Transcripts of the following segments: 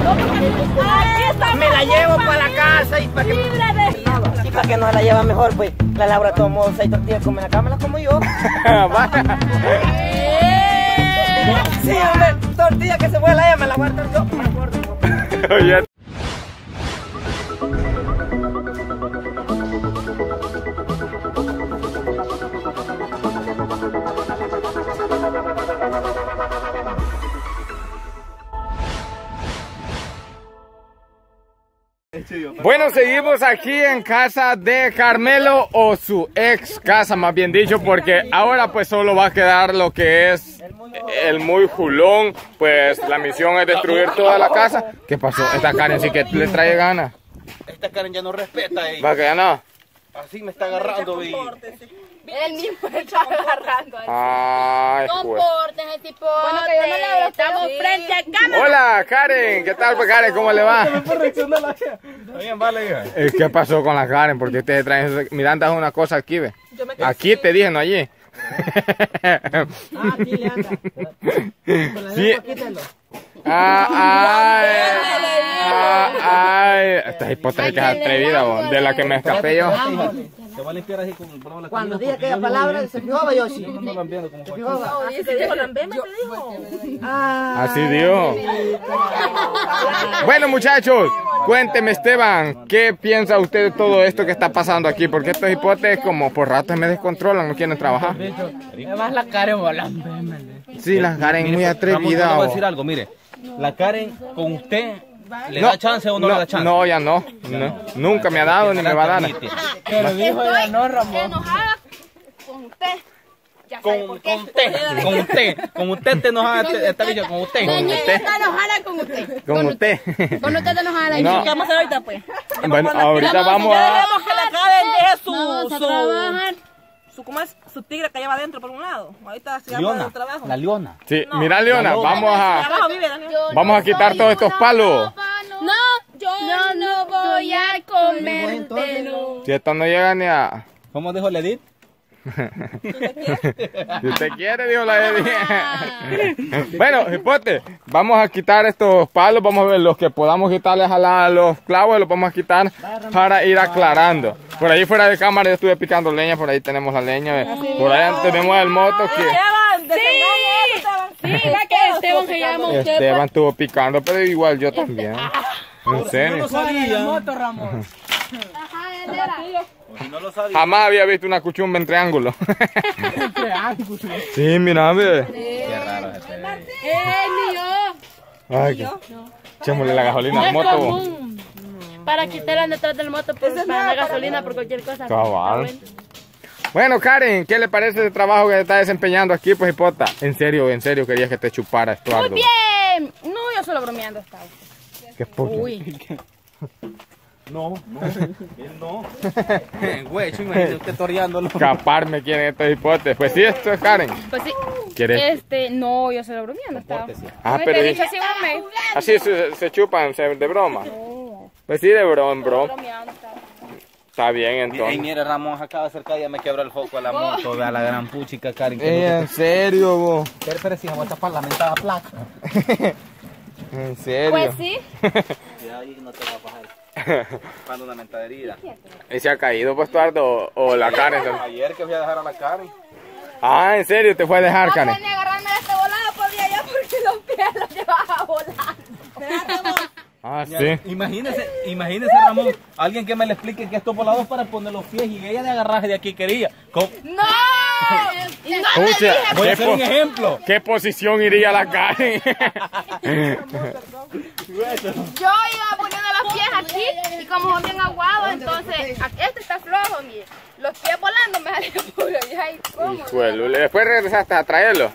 Me la llevo para la casa y para que y para que no se la lleva mejor, pues la Laura de todos modos hay tortillas como en la cama, las como yo. Sí, hombre, tortilla que se vuela ella, me la guardo yo. Oye. Bueno, seguimos aquí en casa de Carmelo, o su ex casa más bien dicho, porque ahora pues solo va a quedar lo que es el muy julón. Pues la misión es destruir toda la casa. ¿Qué pasó? Esta Karen sí que le trae ganas. Esta Karen ya no respeta ella. ¿Va que ya no? Así me está agarrando, vi. Él mismo está agarrando. Ay, compórtense, tipo. Bueno, que yo no le hablo, estamos frente a cámara. Hola, Karen. ¿Qué tal, pues, Karen? ¿Cómo le va? Bien, vale, hija. ¿Qué pasó con la Karen? Porque ustedes traen eso. Miranda es una cosa aquí, ve. Aquí te dije, no allí. Aquí le anda. Sí. Ay, esta hipotética es atrevida, bo, de la que me escapé yo. Te va a limpiar así con la cuando dije aquella palabra, se fijaba yo sí. No lo viendo como se fijaba. Así te dijo, lambeme, te dijo. Así dijo. Bueno, muchachos, cuénteme, Esteban, ¿qué piensa usted de todo esto que está pasando aquí? Porque estos hipotes como por ratos me descontrolan, no quieren trabajar. Además la Karen va a lamberme. Sí, la Karen muy atrevida. Le voy a decir algo, mire. La Karen con usted ¿le da chance o no le da chance? No, ya no. Nunca me ha dado ni me va a dar. Pero dijo ella no, Ramón. Enojada con usted. Con usted te enojada, está dicho, con usted. Está enojada con usted. Con usted. Con usted está enojada. ¿Y qué vamos a hacer ahorita, pues? Bueno, ahorita vamos a... Queremos que la Karen deje trabajar. su tigre que lleva adentro por un lado. Ahorita sigamos el trabajo. La Leona. Sí, mira, Leona, vamos a quitar todos estos palos. No, yo no voy a comértelo. Si esto no llega ni a... ¿Cómo dijo Ledit? Si usted quiere, dijo la Edith. Bueno, hipote, vamos a quitar estos palos, vamos a ver los que podamos quitarles a los clavos, los vamos a quitar para ir aclarando. Por ahí fuera de cámara yo estuve picando leña, por ahí tenemos la leña, por ahí tenemos el moto que... Sí, va que Esteban se llama usted. Esteban estuvo picando, pero igual yo también. En serio. No sabía. No lo sabía. Jamás había visto una cuchumba en triángulo. Sí, mira, ve. Qué raro es este. Mío. Ay, echémosle la gasolina al moto. Para quitarla detrás del moto, pues, para la gasolina por cualquier cosa. Cabal. Bueno, Karen, ¿qué le parece el trabajo que está desempeñando aquí, pues, hipota? En serio querías que te chupara esto. Muy bien. No, yo solo bromeando estaba. ¿Qué poco? Uy. No, él no. Güey, imagínate usted toreándolo. Escaparme quieren estos hipotes. Pues sí, esto es Karen. Pues sí. ¿Quieres? No, yo solo bromeando estaba. Pero... Te he dicho así, bromeo. Así se chupan, de broma. No. Pues sí, de broma. Bromeando estaba. Está bien, entonces. Ey, mire, Ramón, acaba de acercar y ya me quebra el foco a la moto. Vea la gran puchica, Karen. En serio, vos. Pero si vamos a tapar la mentada placa. En serio. Pues sí. Cuidado ahí, no te va a bajar. Cuando una mentaderida. ¿Y se ha caído, pues, Tuardo? ¿O la Karen? Ayer que fui a dejar a la Karen. Ah, ¿en serio? ¿Te fue a dejar, No Karen? podía ni agarrarme de este volado, podía yo porque los pies los llevaba volando. Ah, sí. Imagínese, Ramón, alguien que me le explique que estos volados para poner los pies y ella de agarraje de aquí quería. ¡No! Escucha, voy a hacer un ejemplo. ¿Qué posición iría la Karen? Yo iba poniendo los pies aquí y como son bien aguados, entonces este está flojo, mire. Los pies volando me salían por ahí. ¿Cómo? Después regresaste a traerlo.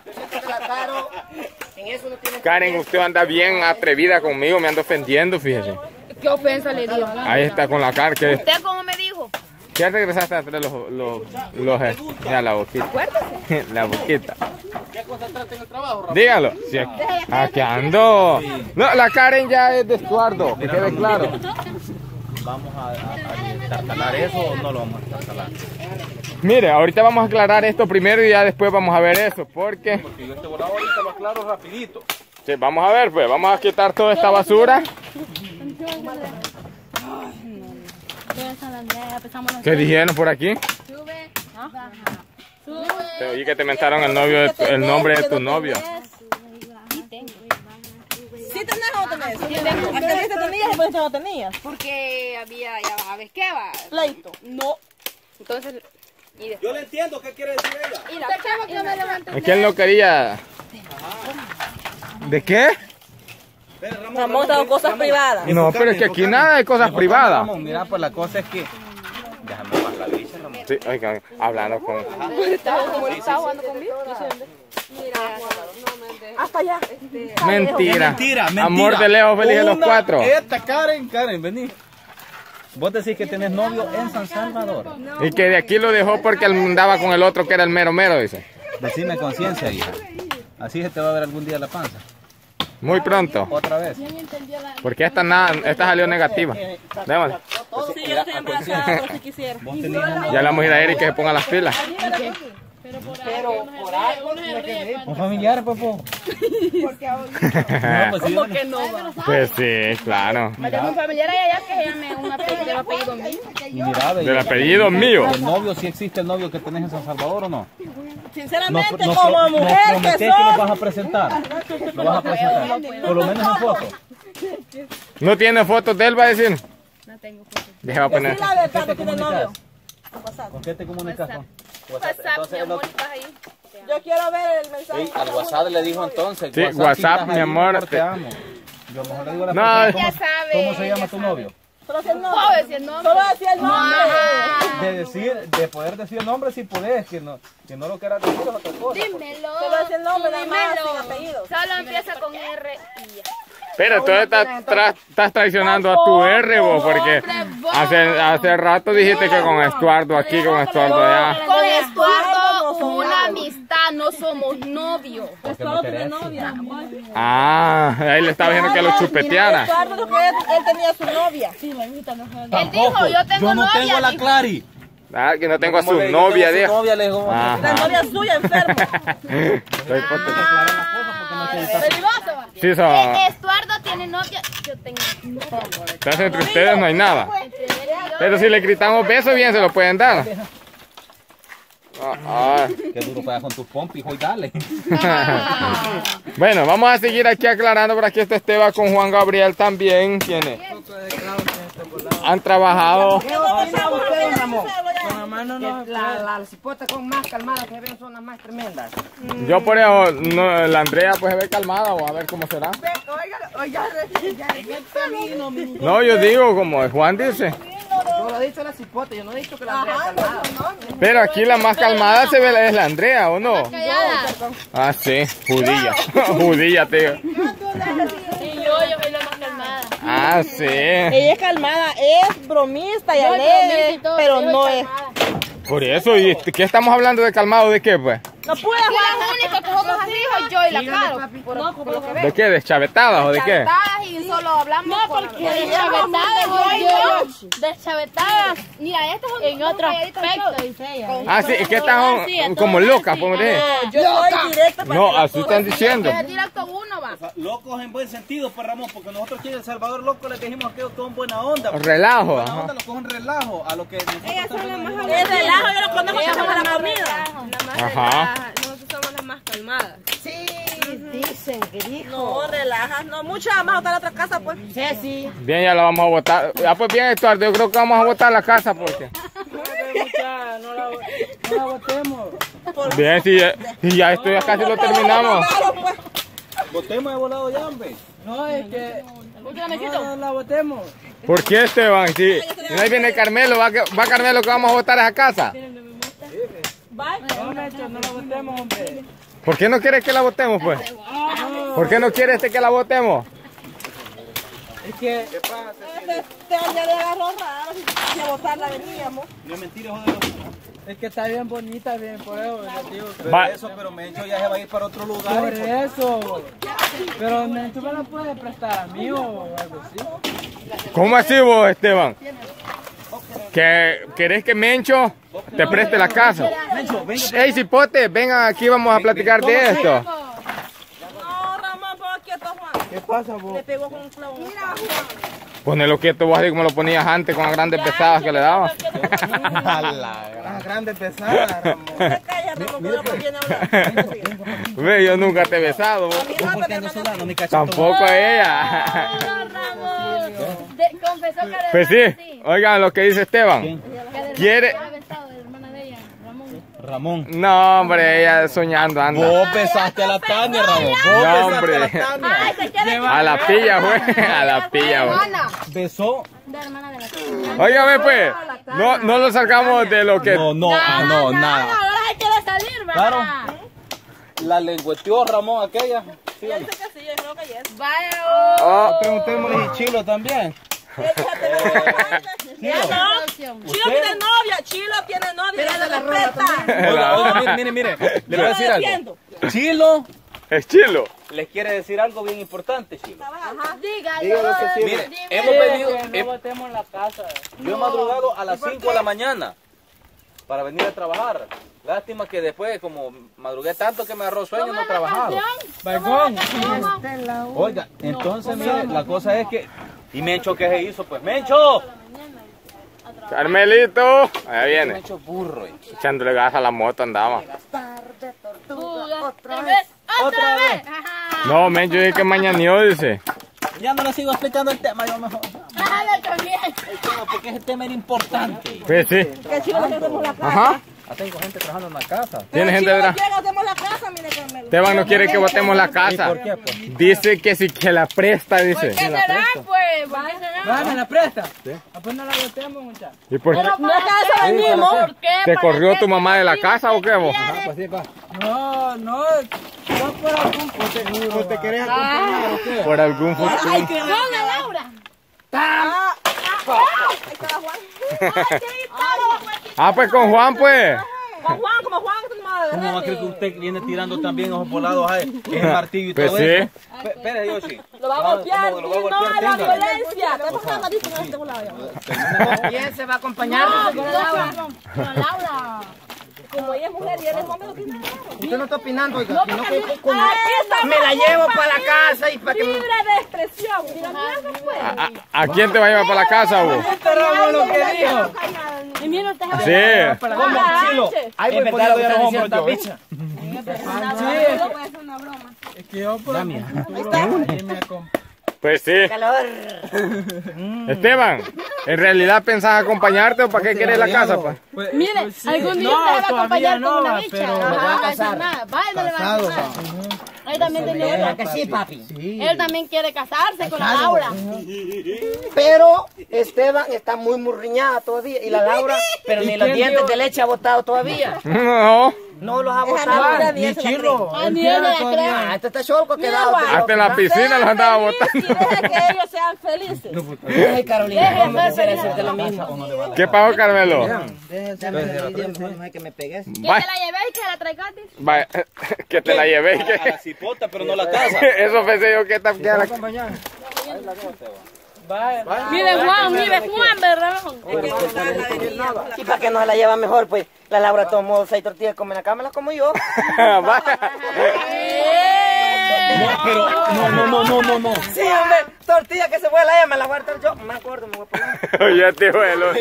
Karen, usted anda bien atrevida conmigo, me ando ofendiendo, fíjese. ¿Qué ofensa le dio? Ahí está con la cara. ¿Usted cómo me dijo? ¿Qué regresaste a traer mira, la boquita? Acuérdese. La boquita. ¿Qué concentraste en el trabajo, Ramón? Dígalo. Sí, aquí ando. No, la Karen ya es de Estuardo, que quede claro. ¿Vamos a tartalar eso o no lo vamos a tartalar? Mire, ahorita vamos a aclarar esto primero y ya después vamos a ver eso, porque Porque yo este volado ahorita lo aclaro rapidito. Sí, vamos a ver, pues, vamos a quitar toda esta basura. ¿Qué dijeron por aquí? Sube, baja. Te oí que te mentaron el nombre de tu novio. ¿Sí tenés o no tenés? ¿A qué dice tenías y por eso no tenías? Porque había, ya ¿sabes qué va? Pleito. No. Entonces, y después. Yo le entiendo qué quiere decir ella. Y la chava que me levantó. Es que él no quería. ¿De qué? Ramón está con cosas privadas. No, pero es que aquí nada de cosas privadas. Ramón, mira, pues la cosa es que... Déjame más la bicha, Ramón. Sí, oigan, hablando con... ¿Estaba jugando conmigo? Hasta allá. Mentira. Mentira. Amor de lejos, felices los cuatro. Esta Karen, vení. Vos decís que tenés novio en San Salvador. Y que de aquí lo dejó porque él andaba con el otro que era el mero mero, dice. Decime conciencia, hija. Así se te va a ver algún día la panza. Muy pronto. Otra vez. Porque esta salió negativa. Démosle. Sí, yo estoy embarazada, pero si quisiera. Vos tenés amor. Ya le vamos a ir a Eric que se ponga las pilas. Un familiar, papá. ¿Cómo que no va? Pues sí, claro. Me tengo un familiar allá que se llame un apellido mío. Mira, Del apellido mío. ¿El novio, si existe el novio que tenés en San Salvador o no? Sinceramente, Nos como mujer que prometés que lo vas sos. a presentar. Lo vas a presentar. Por lo menos en foto. ¿No tiene fotos de él, va a decir? No tengo fotos. Deja poner. Sí, la verdad, no tiene novio. ¿Con qué te comunicas? WhatsApp, mi amor, estás ahí. Yo quiero ver el mensaje. Al WhatsApp le dijo entonces. Sí, WhatsApp, mi amor. Te amo. Yo mejor le digo a la No. persona, Ya sabe, ¿cómo se llama ya tu sabe. novio? Solo decía el nombre. ¿Puedo decir el nombre? Solo decía el nombre. De poder decir el nombre si podés, que no lo quieras decir es otra cosa. Dímelo. Solo decía el nombre, nada más, dímelo. sin apellido. Solo empieza con R y ya. Pero tú estás traicionando a tu R, vos, porque hace rato dijiste que con Estuardo aquí, con Estuardo allá. Con Estuardo, una amistad, no somos novios. Porque no querés. Ah, ahí le estaba diciendo que lo chupeteara. Eduardo dijo que él tenía su novia. Él dijo, yo tengo no tengo a la novia. Clary. Ah, que no tengo a ¿Cómo su le- novia, yo tengo dijo. su novia, le dijo. Ajá. La novia suya, enfermo. Soy pote- Aclarar las cosas porque no quiere estar- Peligroso, va. Sí, son. Estuardo tiene novia, yo tengo novia. Entonces entre ustedes no hay nada. Pero si le gritamos besos, bien se lo pueden dar. Ah, Qué duro para con tus pompis, hoy dale. Bueno, vamos a seguir aquí aclarando. Por aquí está Esteban con Juan Gabriel también. ¿Quiénes? Han trabajado. La cipota con más calmada que ven son las más tremendas. Yo por eso, no, la Andrea pues se ve calmada. Vamos a ver cómo será. No, yo digo como Juan dice. Yo lo he dicho la cipota, yo no he dicho que la Andrea es calmada. Pero aquí la más calmada se ve es la Andrea, ¿o no? Callada. Ah, sí, judía. Judía, tío. Y yo soy la más calmada. Ah, sí. Ella es calmada, es bromista y Yo alegre, y todo, pero yo no soy es. calmada. Por eso, ¿y qué estamos hablando de calmado? ¿De qué, pues? No puede Aquí la única que somos así soy yo y la Caro. Por lo que ¿De qué? ¿Deschavetadas o de qué? Chavetadas y solo hablamos. No, porque deschavetadas soy yo. Deschavetadas. Mira, este es un en otro aspecto, dice ella. Ah, sí, es que están como locas, por decir. Yo soy directa para No, que las así están diciendo. Es directo uno, va. Locos en buen sentido, pues Ramón, porque nosotros aquí en El Salvador, locos, les dijimos que son buena onda. Relajo, Buena ajá. onda, lo cogen relajo. A lo que nosotros estamos Es relajo, yo lo conozco como la comida. Ajá. Nosotros somos las más calmadas. Sí, dicen que dijo. No, relajas, no, mucho vamos a botar a otra casa, pues. Sí, sí. Bien, ya la vamos a botar. Ya pues bien, Estuardo, yo creo que vamos a botar la casa porque... No la botemos. Bien, si ya esto ya casi lo terminamos. Claro, pues. Botemos de volado ya, hombre. No, es que no la botemos. ¿Por qué, Esteban? Si no ahí viene Carmelo, va Carmelo que vamos a botar esa casa. No, Nacho, no la botemos, hombre. ¿Por qué no quieres que la botemos, pues? ¿Por qué no quieres que la botemos? Es que Ya le agarró raro, si a botarla veníamos. No es mentira, joder. es que está bien bonita, bien por eso, les digo que- Va. Pero Mencho ya se va a ir para otro lugar. por eso. Pero Nacho me la puede prestar a mí o algo así. ¿Cómo así vos, Esteban? ¿Que querés que Mencho te preste la casa? Mencho, venga. Ey, cipote, vengan aquí, vamos a platicar de esto. No, Ramón, porque pasa, vos? Le pegó con un clavo. Mira, Juan. Ponelo quieto vos así como lo ponías antes con las grandes pesadas que le dabas. Las grandes pesadas, Ramón. Se calla, Ramón, cuando viene a hablar. Ve, yo nunca te he besado. Vos. ¿Por qué ando sudando mi cachito? Tampoco ella. Ramón. Confesó que Pues sí, oigan lo que dice Esteban. Quiere... Ramón. No, hombre, ella soñando anda. Vos besaste a la Tania, Ramón. Vos No, besaste hombre. a la Tania. Ay, se quiere A la pilla, güey. A la pilla, güey. Besó. de hermana de la tía. Óigame, pues. No lo sacamos de lo que... No, nada. Ahora hay que salir, ¿verdad? Claro. La lengüeteó Ramón aquella. Sí, Pienso que sí, yo creo que yes. Vaya. Oh. preguntémosle si Chilo también. Chilo tiene novia, Chilo tiene novia. Mira la respeta. Oiga, mire. Le voy a decir algo. Chilo Es chilo. les quiere decir algo bien importante, Chilo. Dígalo. Mire, hemos venido... No botemos la casa. Yo he madrugado a las 5 de la mañana para venir a trabajar. Lástima que después, como madrugué tanto que me agarró sueño, no he trabajado. Balcón. Oiga, entonces, mire, la cosa es que... ¿Y Mencho qué se hizo? Pues, ¡Mencho! Carmelito. Allá viene. Mencho burro. Echándole gas a la moto andaba. Otra vez. No, men, yo dije que mañaneó, dice. Ya no le sigo explicando el tema, yo mejor. Déjale también. El tema, porque ese tema era importante. Pues sí. Que Chilo le hacemos la casa. Ajá. Tengo gente trabajando en la casa. Tiene gente Chilo de la... quiere que hacemos la casa, mire Carmelo. Esteban no quiere que botemos la casa. ¿Por qué, pues? Dice que si que la presta, ¿Por dice. qué será, pues? ¿Por qué será? Va, ¿me la presta? Pues no la botemos, muchachos. ¿Y por qué? No es que eso venimos. ¿Por qué? ¿Te ¿Para corrió qué? tu mamá de la casa o qué vos? No, no por algún futuro. ¿O te querés acompañar o qué? Por algún futuro. ¿Dónde, Laura? Ahí está Juan. Ah, pues con Juan, pues. Con Juan, como Juan, tu madre. ¿Cómo va a creer que usted viene tirando también ojos volados ahí? Es martillo y Pues todo sí. eso. Espere, Yoshi. Lo va a golpear. ¿Cómo lo va a No golpear? a la Téngalo. violencia. Te vas a matar con este lado ya. ¿Quién se va a acompañar? Con Laura. Como ella es mujer y él es hombre, no tiene nada. Usted no está opinando, oiga. No, sino porque que con- Ahí está me la llevo para la casa y para que me... libre de expresión. Mira, mira, pues. ¿A quién te va a llevar para la casa vos? Este Ramón lo que dijo. Y mira, usted Sí. ¿Cómo, Chilo? Ay, En voy verdad poniendo lo usted hombros yo. bicha. Es que yo por algún futuro ahí me acompaño. Pues sí. Calor. Esteban, ¿en realidad pensás acompañarte o para qué quieres la casa, pues? Pues, Mire, pues sí. algún día No, usted va a todavía acompañar no, con una va, bicha. pero No me voy a va a casar. hacer nada. Vaya, no le va a Casado, casar. va. Él también tenía ¿Verdad que sí, papi? Él también quiere casarse con la Laura. Pero Esteban está muy murriñada todavía. Y la Laura, pero ni los quién dientes dio? de leche ha botado todavía. No. No los ha Esa no botado. era Ni bien, se la Chilo. Ah, él ni quiere ella la todavía. Ah, este está cholco quedado. Juan. Hasta en la piscina los andaba Sean botando. felices y deja que ellos sean felices. Ay, Carolina, ¿cómo quisiera decirte lo mismo? ¿Qué pasó, Carmelo? No hay que me pegues. Que Vaya, te la llevé y que la traigas. vaya, que te la llevé. A la cipota, pero no la casa. Eso pensé yo que esta que era- Vaya. Mire Juan, ¿verdad? Sí, para que no se la lleva mejor, pues. La Laura tomó 6 tortillas come en la cama, las como yo. Vaya. No, pero no. Sí, hombre, tortilla que se vuela ella, me la voy a hartar yo. Me acuerdo, me voy a poner. Oye, tío, bueno.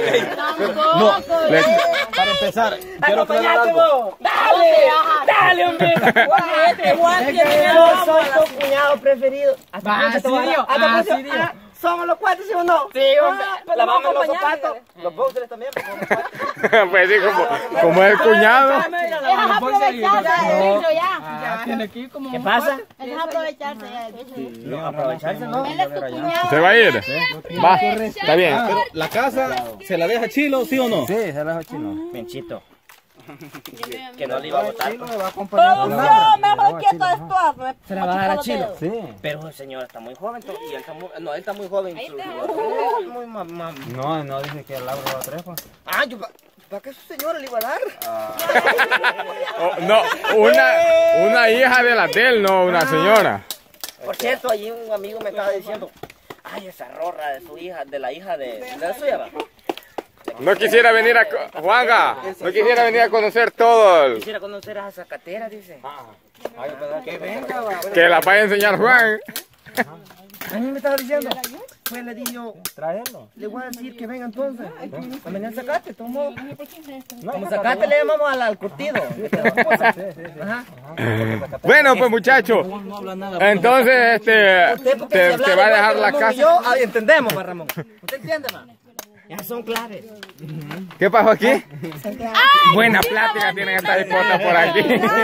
Para empezar, quiero aclarar Acompañate algo. vos. Dale, hombre. Juan tiene el Yo soy tu cuñado preferido. Hasta Va, pulso te voy a dar. ¿serio? Hasta Ah, pulso. ¿serio? Ah, ¿somos los cuatro, sí o no? Sí, hombre. pues La vamos vamos a los acompañar, zapatos. Los boxers también. Pues, somos cuatro. Pues sí, como es el cuñado. Es aprovecharse del bicho ya. Ah, tiene que ir como. ¿Qué pasa? Es aprovecharse ya del bicho. No, aprovecharse, ¿no? Él es tu cuñado. ¿Se va a ir? Va, está bien. Pero la casa, ¿se la deja Chilo, sí o no? Menchito. Que no le iba a votar. Producción, mejor quieto esto. Se la va a dar a Chilo. Sí. Pero el señor está muy joven. Y él está muy, no, él está muy joven. Muy mamá. No, dice que el Laura va a tres, pues. Ah, yo, ¿para qué su señora le iba a dar? Oh, no, una hija de la tel, no una señora. Por cierto, allí un amigo me estaba diciendo, ay, esa rorra de su hija, de la hija de la suya, ¿va? No quisiera venir a... Juanga, no quisiera venir a conocer todo. Quisiera conocer a esa zacatera, dice. Que venga, va. Que la vaya a enseñar Juan. A mí me estaba diciendo. Pues le dije yo, le voy a decir que venga entonces. A venir al zacate, tomo. Como zacate le llamamos al curtido. Ajá. Bueno, pues muchachos, entonces te va a dejar la casa. Yo entendemos, pa Ramón. ¿Usted entiende, ma? Ya son claves. ¿Qué pasó aquí? Buena plática tienen estas hipotas por aquí.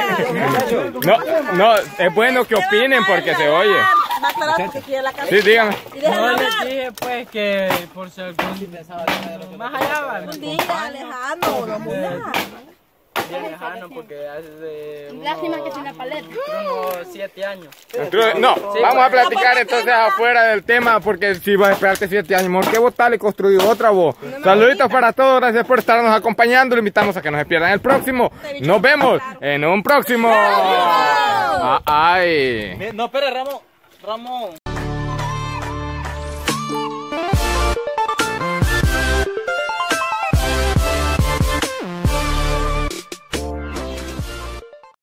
No, es bueno que opinen porque se oye. Sí, dígame. No les dije pues que por si algún más allá va. Un día lejano, no muy lejano. Bien lejano porque hace Lástima que tiene paleta. unos 7 años. No, vamos a platicar entonces afuera del tema porque si vas a esperarte 7 años, ¿por qué votarle y construir otra voz? Saluditos para todos, gracias por estarnos acompañando, le invitamos a que no se pierdan el próximo. Nos vemos en un próximo. Ay. No, espera, Ramón.